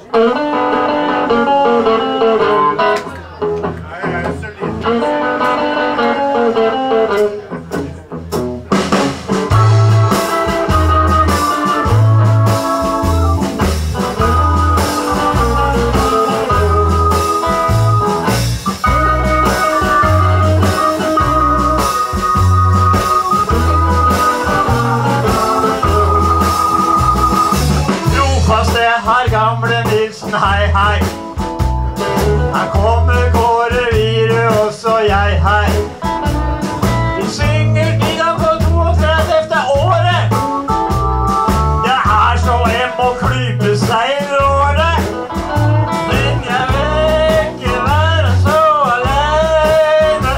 Gamle Nilsen, hei, hei. Her kommer Kåre Vire, også jeg, hei. Vi synger i dag på 32. året. Det er så må klype seg i låret. Men jeg vil ikke være så alene.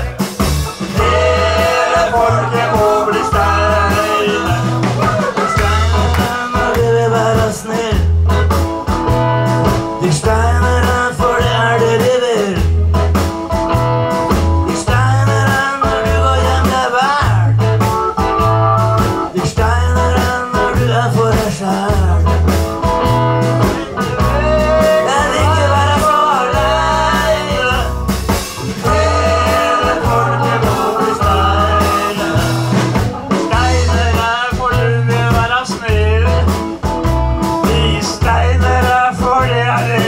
Hele folket må bli steine. Steine, du vil være snill. De steinere, for det er det de vil. De steinere, når du går hjem, det er verdt. De steinere, når du er for deg selv. Jeg vil ikke være så alene. Hele folket må bli steine. Steinere, for du vil være snill. De steinere, for det er det.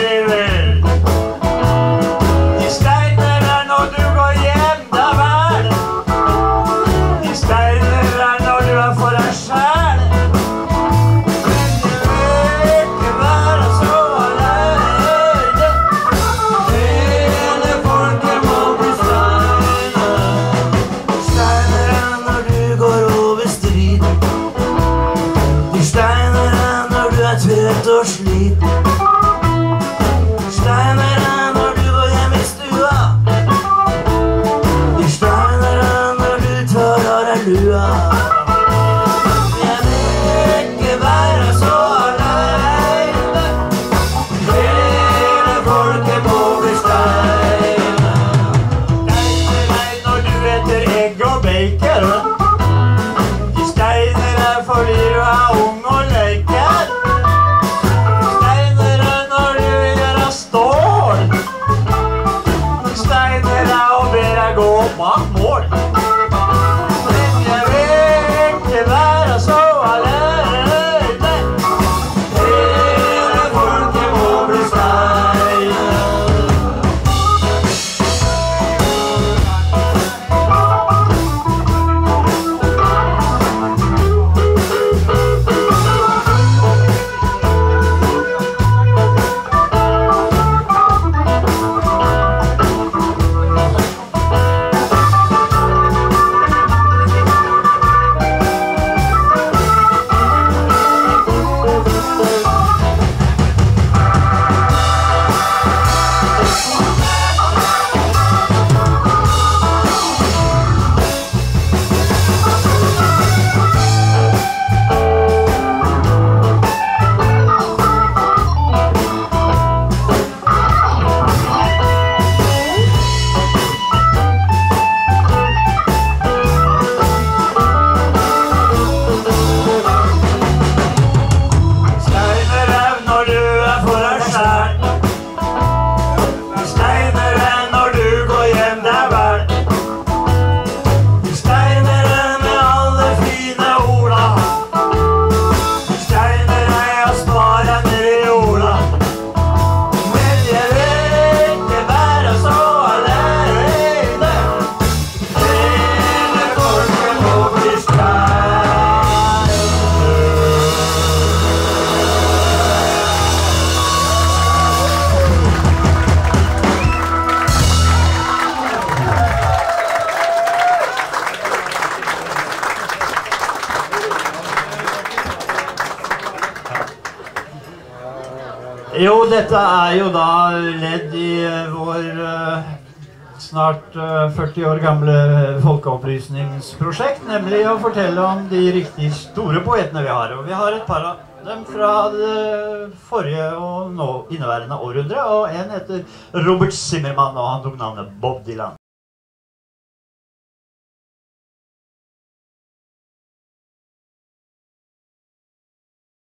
Trøtt og slit. Steinere når du går hjem i stua. De steinere når du tar av deg lua. Jeg vil ikke være så alene. Hele folket må bli steine. Steinere når du etter egg og bacon. De steinere fordi du er ung og leker. Gå bak mål. Men jeg vil ikke være så alene. Hele folket må bli steine. Jo, dette er jo da ledd i vår snart 40 år gamle folkeopplysningsprosjekt, nemlig å fortelle om de riktig store poetene vi har. Og vi har et par av dem fra det forrige og nå inneværende århundre, og en heter Robert Zimmermann, og han tok navnet Bob Dylan.